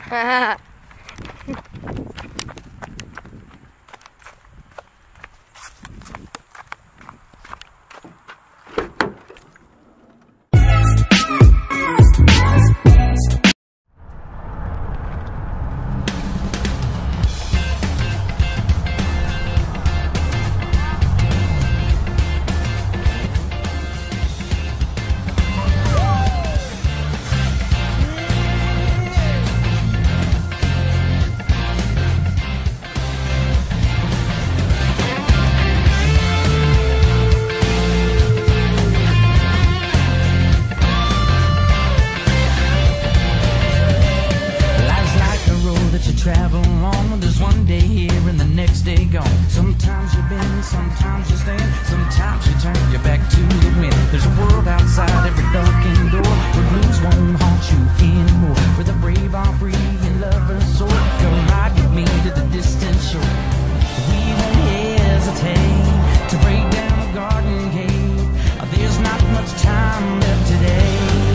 Travel along, there's one day here and the next day gone. Sometimes you bend, sometimes you stand, sometimes you turn your back to the wind. There's a world outside every darkened door, where blues won't haunt you anymore, where the brave are free and lovers soar. Come ride with me to the distant shore. We won't hesitate to break down a garden gate. There's not much time left today.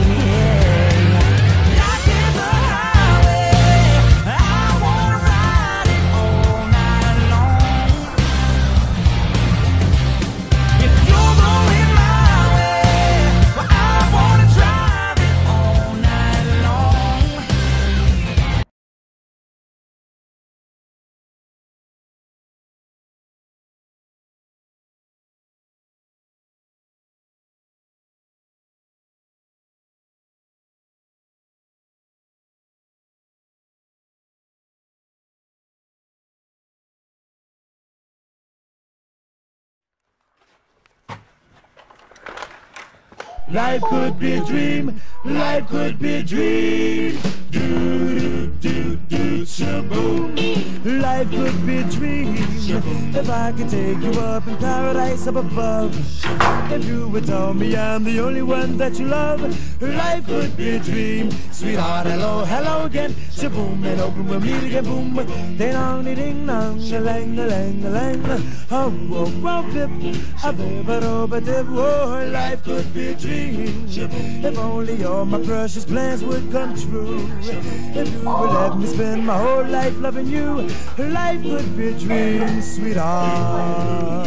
Life could be a dream, life could be a dream. Do do do shaboom. Life could be a dream if I could take you up in paradise up above. If you would tell me I'm the only one that you love, life could be a dream. Sweetheart, hello, hello again. Shaboom, and open we'll meet again. Boom, ding dong, ding dong, a lang, a lang, a lang. Oh, bip, a bip, a dip. Oh, life could be a dream. If only all my precious plans would come true. If you would let me spend my whole life loving you, life could be a dream, sweetheart.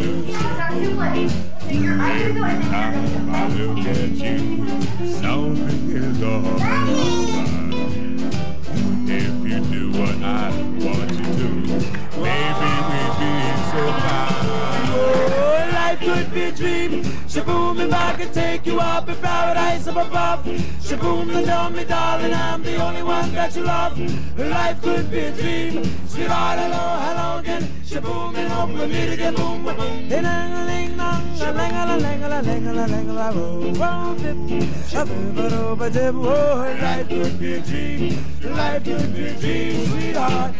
Time I look at you, something is alright. If you do what I want you to, maybe we'd be so high. Oh, life could be a dream. Shaboom, if I could take you up in paradise up above. Shaboom, tell me, darling, I'm the only one that you love. Life could be a dream. Sweetheart, hello, hello again. Shaboom, and hope we'll meet again. Boom, ding a ling dong, a lang a lang a lang a lang a lang. Oh, dip, a bip, a dip. Oh, life could be a dream. Life could be a dream, sweetheart.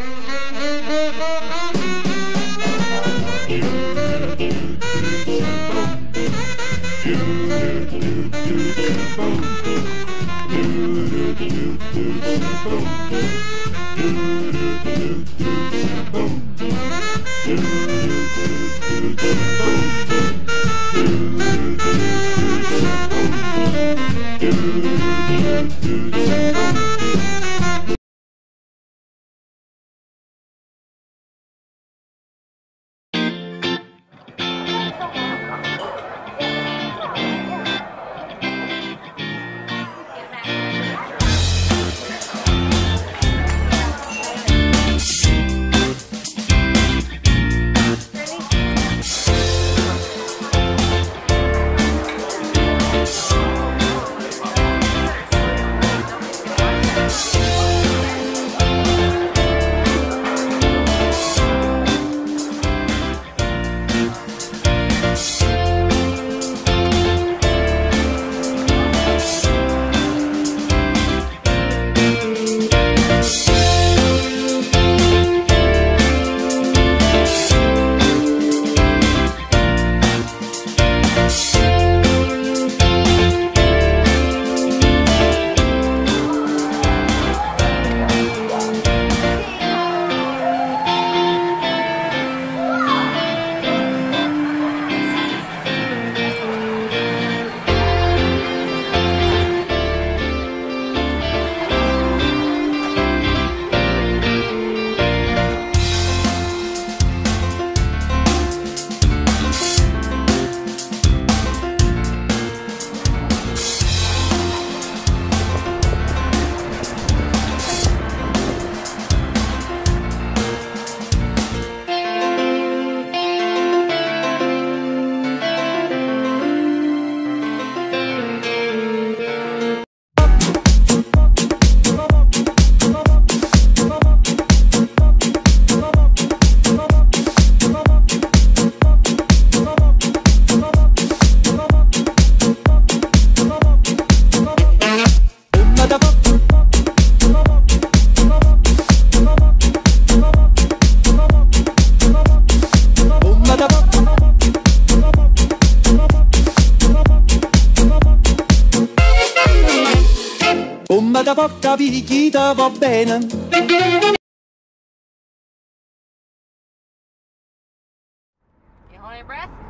picchita, porca picchita, va bene. You hold your breath?